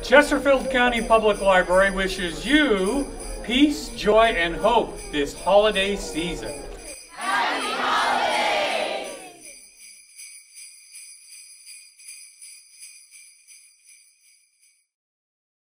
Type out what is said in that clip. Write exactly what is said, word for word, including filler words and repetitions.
Chesterfield County Public Library wishes you peace, joy, and hope this holiday season.